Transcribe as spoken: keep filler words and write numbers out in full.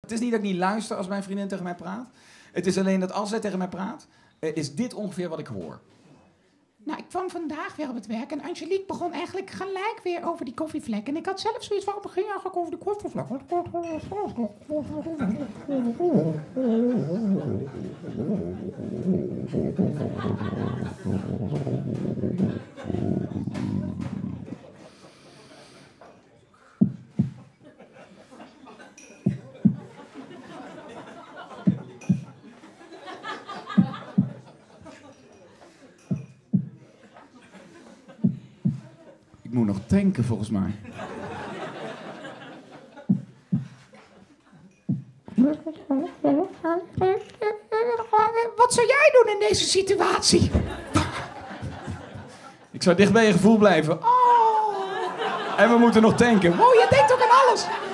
Het is niet dat ik niet luister als mijn vriendin tegen mij praat. Het is alleen dat als zij tegen mij praat, uh, is dit ongeveer wat ik hoor. Nou, ik kwam vandaag weer op het werk en Angelique begon eigenlijk gelijk weer over die koffievlek. En ik had zelf zoiets van, begin je eigenlijk over die koffievlek? Ik moet nog tanken, volgens mij. Wat zou jij doen in deze situatie? Ik zou dicht bij je gevoel blijven. Oh, En we moeten nog tanken. oh je denkt ook aan alles.